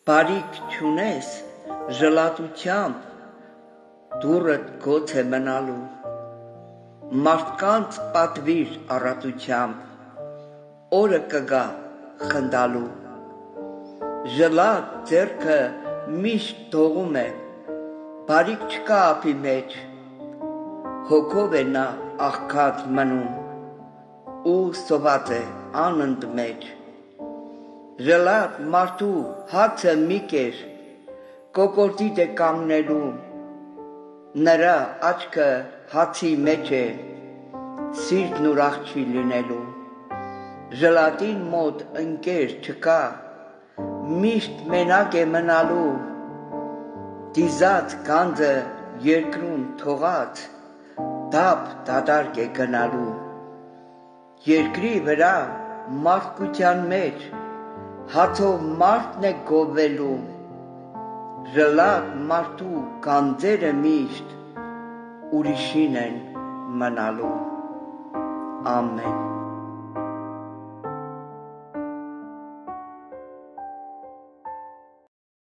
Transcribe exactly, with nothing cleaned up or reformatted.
Բարիք չունես ժլատությամբ դուռդ գոց է մնալու, մարդկանց պատվիր առատությամբ, օրը կգա խնդալու, ժլատ ձեռքը միշտ դողում է, բարիք չկա ափի մեջ, հոգով է նա աղքատ մնում, ու սոված է անընդ մեջ, ժլատ մարդու հացը մի կեր, կոկորդիդ է կանգնելու, նրա աչքը հացի մեջ է, սիրտն ուրախ չի լինելու, ժլատին մոտ ընկեր չկա, միշտ մենակ է մնալու, դիզած գանձը երկրում թողած, դափ դատարկ է գնալու, երկրի վրա մարդկության մեջ, հացով մարդն է գովվելու, ժլատ մարդու գանձերը միշտ ուրիշին են մնալու, ամեն։